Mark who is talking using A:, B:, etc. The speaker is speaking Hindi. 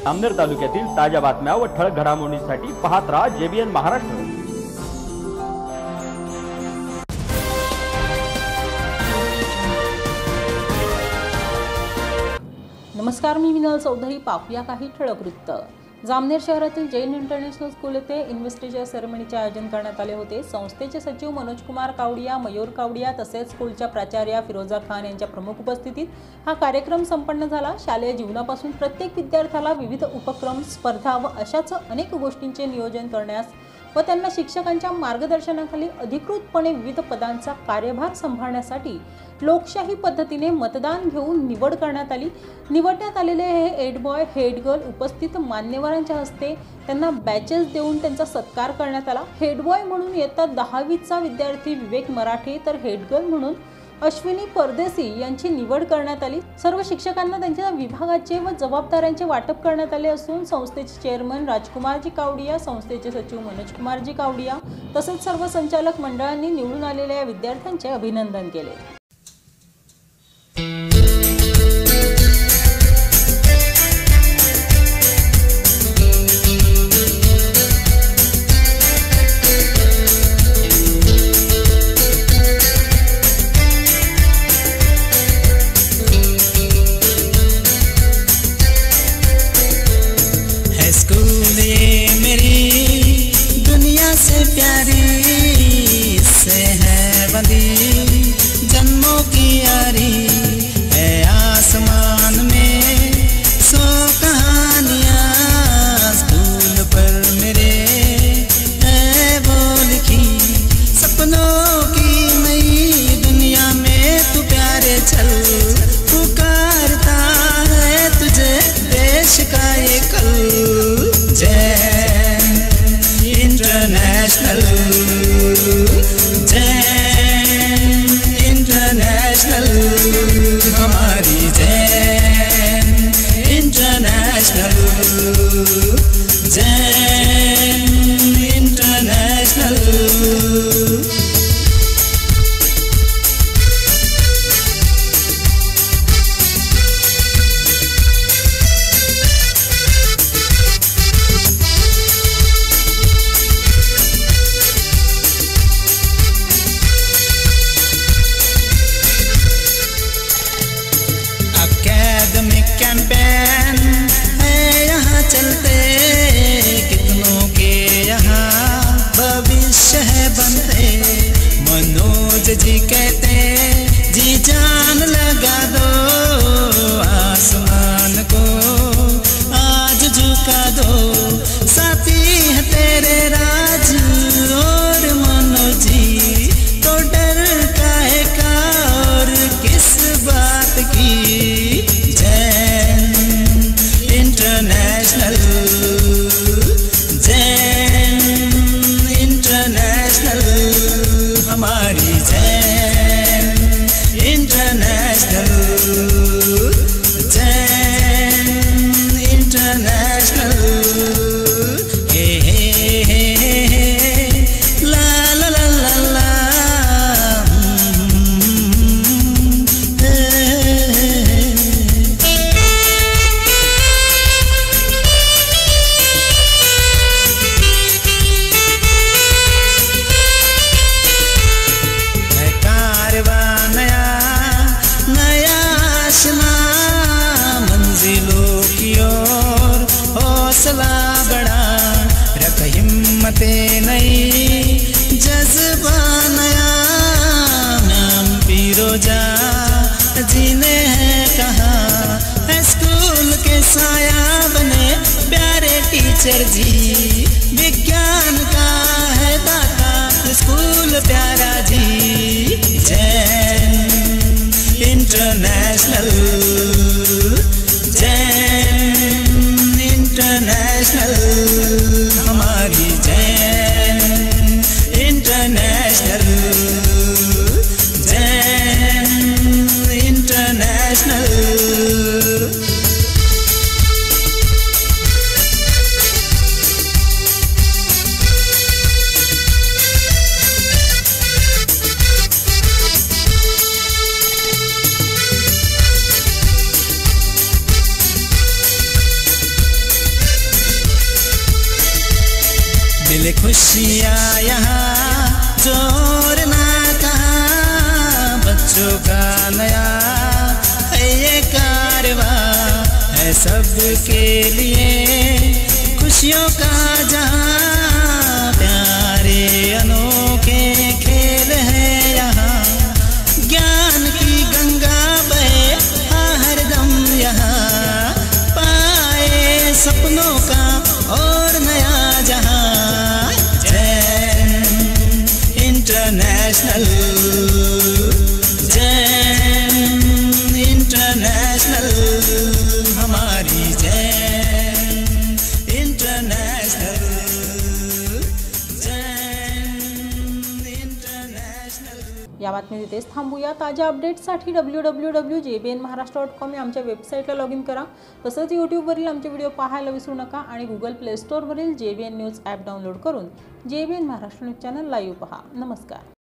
A: जामनेर तालुक्यातील ताज्या बातम्या व ठळक घडामोडींसाठी पाहत राहा JBN महाराष्ट्र।
B: नमस्कार, मी विनल चौधरी। पाहूया काही ठळक वृत्त। जामनेर शहरातील जैन इंटरनॅशनल स्कूल येथे इन्व्हेस्टिचर सेरेमनीचे आयोजन करण्यात आले होते। संस्थेचे सचिव मनोज कुमार कावडिया, मयूर कावडिया तसेच स्कूलच्या प्राचार्या फिरोजा खान यांच्या प्रमुख उपस्थितीत हा कार्यक्रम संपन्न झाला। शालेय जीवनापासून प्रत्येक विद्यार्थ्याला विविध उपक्रम, स्पर्धा व अशाच अनेक गोष्टींचे नियोजन करण्यास व त्यांना शिक्षकांच्या मार्गदर्शनाखाली अधिकृतपणे विविध पदांचा कार्यभार सांभाळण्यासाठी लोकशाही पद्धतीने मतदान घेऊन निवड करण्यात आली। निवडण्यात आलेले हे हेड बॉय, हेड गर्ल उपस्थित मान्यवरांच्या हस्ते त्यांना बॅचेस देऊन त्यांचा सत्कार करण्यात आला। हेड बॉय म्हणून इयत्ता 10वीचा विद्यार्थी विवेक मराठे तर हेड गर्ल म्हणून अश्विनी परदेसी यांची निवड करण्यात आली। सर्व शिक्षकांना त्यांच्या विभागाचे व जबाबदाऱ्यांचे वाटप करण्यात आले असून संस्थेचे चेअरमन राजकुमारजी कावडिया, संस्थेचे सचिव मनोज कुमारजी कावडिया तसेच सर्व संचालक मंडळांनी निवडून आलेल्या विद्यार्थ्यांचे अभिनंदन केले।
C: जन्मों की यारी है आसमान में 100 कहानियाँ स्कूल पर मेरे है वो लिखी। सपनों की नई दुनिया में तू प्यारे चल, पुकारता है तुझे देश का ये कल। जैन इंटरनेशनल, हमारी Jain international, Jain international. Campaign है यहाँ चलते, कितनों के यहाँ भविष्य है बनते। मनोज जी कहते जी जान लगा दो, आसमान को आज झुका दो। साथी है तेरे राज और मनोज जी, तो डर काहे का और किस बात की। इंटरनेशनल, जैन इंटरनेशनल, हमारी Jain international, Jain international. Hey hey hey la la la la la. मंजिलों की ओर हौसला बढ़ा, रख हिम्मतें नई, जज्बा नया। नाम फिरोजा जी ने है कहा, स्कूल के साया बने प्यारे टीचर जी। विज्ञान का है दाता स्कूल प्यारा जी। जैन इंटरनेशनल, जैन इंटरनेशनल, हमारी जैन इंटरनेशनल, जैन इंटरनेशनल। खेल खुशियाँ यहाँ जोर ना कहाँ, बच्चों का नया है ये कारवां, है सबके लिए खुशियों का जहाँ, प्यारे अनोखे खेल है यहाँ, ज्ञान की गंगा बहे हरदम यहाँ, पाए सपनों का और नया जहाँ। जैन इंटरनेशनल, जैन इंटरनेशनल, हमारी जैन इंटरनेशनल, जैन इंटरनेशनल।
B: या बातमी तिथेच थांबूया। ताज्या अपडेट्ससाठी www.jbnmaharashtra.com या आमच्या वेबसाईटला लॉग इन करा। तसंच यूट्यूबवरील आमचे व्हिडिओ पाहायला विसरू नका आणि गुगल प्ले स्टोअरवरील JBN न्यूज ॲप डाउनलोड करून JBN Maharashtra news channel live पहा। नमस्कार।